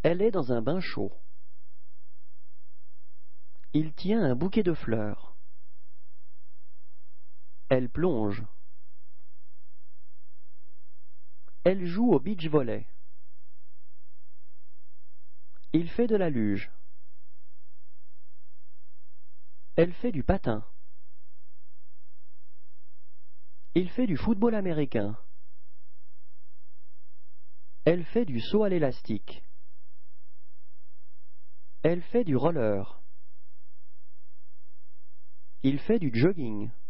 Elle est dans un bain chaud. Il tient un bouquet de fleurs. Elle plonge. Elle joue au beach-volley. Il fait de la luge. Elle fait du patin. Il fait du football américain. Elle fait du saut à l'élastique. Elle fait du roller. Il fait du jogging.